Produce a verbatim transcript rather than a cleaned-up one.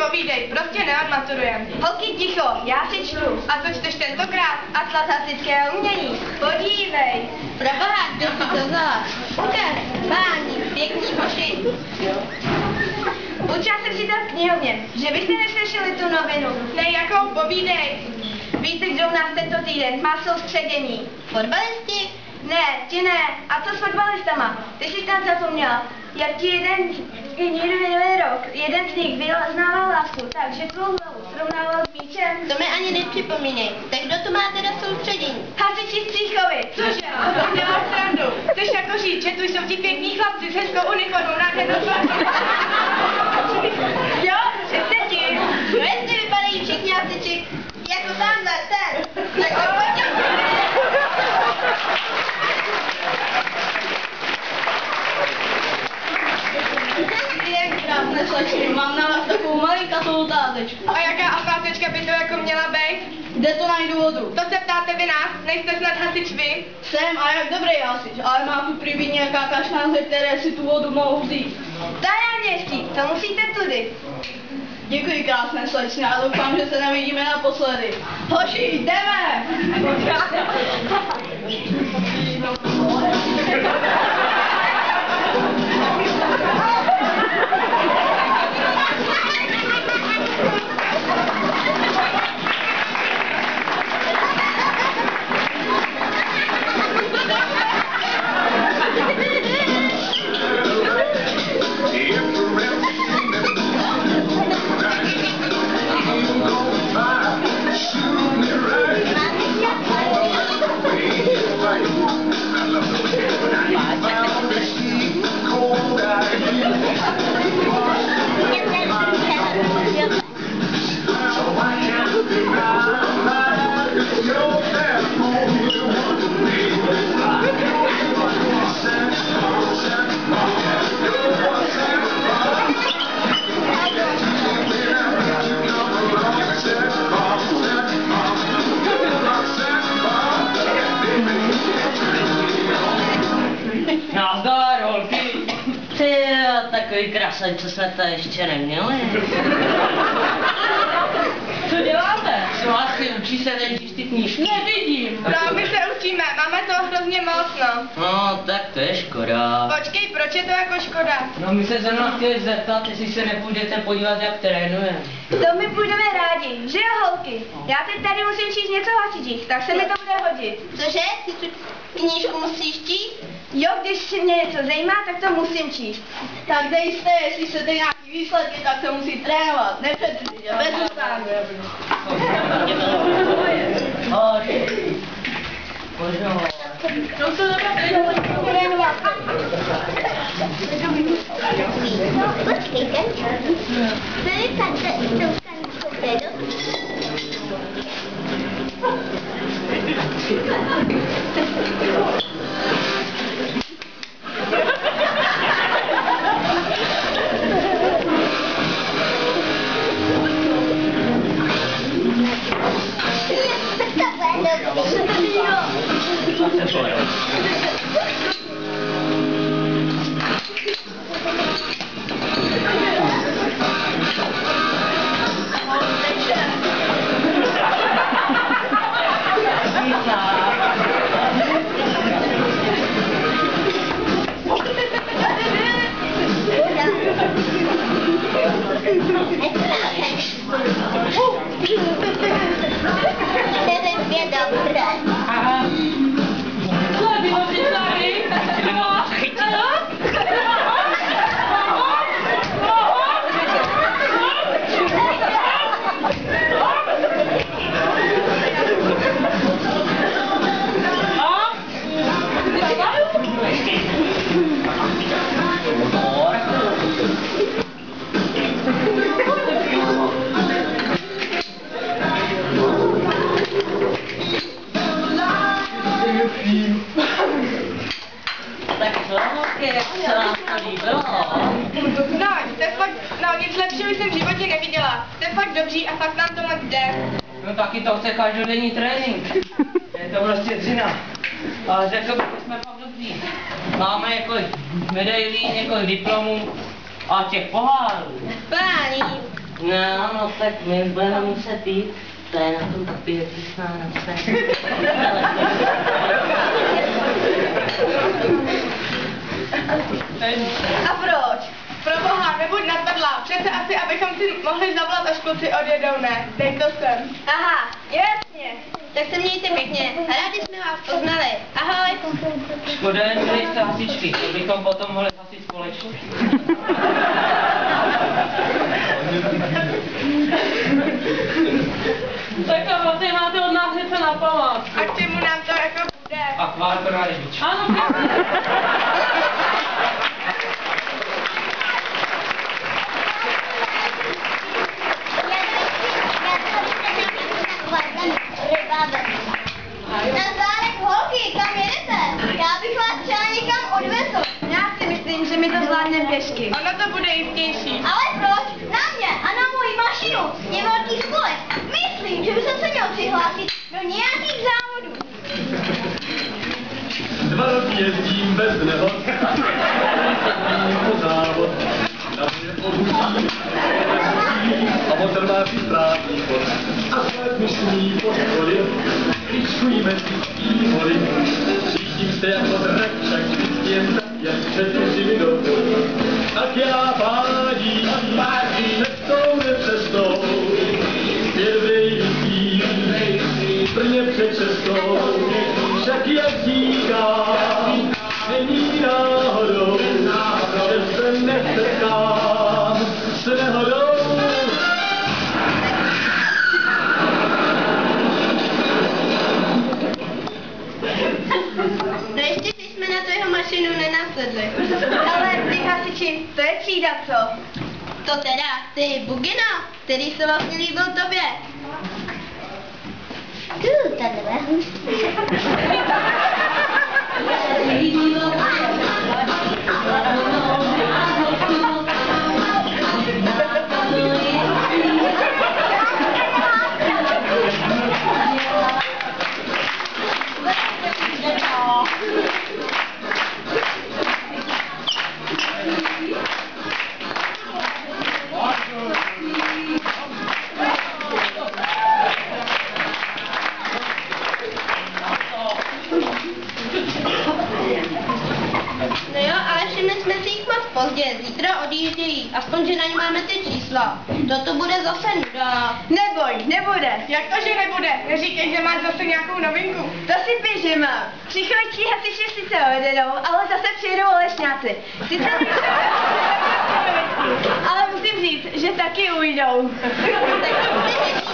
povídej, prostě neodmaturujem. Holky, ticho, já si čtu. A co čteš tentokrát? Atlas hasičského umění. Podívej. Proboha, kde jsi to vzala? Ukaž, páni, pěkný hoši. Učila jsem si to v knihovně, že byste neslyšeli tu novinu. Ne, jakou, povídej. Víte, kdo u nás tento týden má soustředění? Fotbalisti? Ne, ti ne. A co s fotbalistama? Ty jsi tam zapomněla. Jak ti jeden minulý rok, jeden z nich vyznával lásku, takže tvou hlavu srovnával s míčem. To mi ani nepřipomínej. Tak kdo to má teda soustředění? Hasiči z Příchovy. Cože? To děláš srandu. Chceš jako říct, že tu jsou ti pěkní chlapci s hezkou uniformou nádhernou tváří. Jo, přesně ti. No jestli vypadají všichni hasiči, jako tamhle ten. Tak to pojďte. Krásné slečny, mám na vás takovou malinkatou otázečku. A jaká otázečka by to jako měla být? Kde to najdu vodu? To se ptáte vy nás? Nejste snad hasič vy? Jsem a jak dobrý hasič, ale mám tu prý být nějaká kašlánce, které si tu vodu mohou vzít. To je městí, to musíte tudy. Děkuji, krásné slečny, a doufám, že se nevidíme naposledy. Hoši, jdeme! Nazdar, holky! Ty, takový krasaň, co jsme tady ještě neměli. Co děláte? Co asi učí se nejdřív ty knížky? Nevidím. No, my se učíme, máme toho hrozně moc, no. No, tak to je škoda. Počkej, proč je to jako škoda? No, my se zrovna chtěli zeptat, jestli se nepůjdete podívat, jak trénuje. To my půjdeme rádi, že jo holky? Já teď tady musím číst něco o hasičích, tak se mi to bude hodit. Cože? Ty tu knížku musíš číst? Jo, když si mě něco zajímá, tak to musím číst. Tak dejste, jestli chcete nějaký výsledky, tak se musí trénovat. Nepřetržitě, bez ustání. Hoši. Pořád. No to dobře, trénovat. No, počkejte. Tady tady tou staničkou vpředu. Teraz mnie dobrze. Aha. Co, było przystani? Tak co, holky, jak se vám to líbilo? No, jste fakt, no nic lepšího jsem v životě neviděla. Jste fakt dobří a fakt nám to moc jde. No taky to chce každodenní trénink. Je to prostě dřina. Ale řekl bych, že jsme fakt dobří. Máme několik medailí, několik diplomů a těch pohárů. Páni, No, no tak my budeme muset jít. To je na tom papíře, co jsme napsali. A proč? Proboha, nebuď napadla. Přece asi, abychom si mohli zavolat, až kluci odjedou, ne? Dej to sem. Aha, jasně. Tak se mějte pěkně. Rádi jsme vás poznali. Ahoj. Škoda, že nejste hasičky, to bychom potom mohli hasit společně. Tak a vlastně máte od nás něco na pomoc. A k čemu nám to jako bude? Akvárko na rybičku. Ano, Nazdárek holky, kam jedete? Já bych vás třeba někam odvezl. Já si myslím, že my to zvládneme pěšky. Ono to bude jistější. Ale proč? Na mě a na moji mašinu je velký spolek. Myslím, že bych se měl přihlásit do nějakých závodů. Dva roky jezdím bez nehod, po závod, na mě obudí, a motor má si správný chod. A své myšlení podchody, kličkují mezití hory. Cítím se jako drak, však vždycky jen tak, jak před mi do poli. Tak já pádím, cestou necestou, zpět vejítím, v Brně před cestou. Však jak říkám, není náhodou, že se nesetkám s nehodou. No ještě si jsme na tu jeho mašinu nenasedli. Ale ty hasiči, to je třída, co? To teda, ty Bugina, který se vlastně líbil tobě. Tu, tady No jo, ale všimli jsme si jich moc pozdě. Zítra odjíždějí, aspoň, že na ně máme ty čísla. Toto bude zase nuda. Neboj, nebude. Jak to, že nebude? Neříkej, že máš zase nějakou novinku. To si píš, že mám. Příchozí hasiči sice odjedou, ale zase přijedou olešňáci. Sice ale musím říct, že taky ujdou. Tak to bude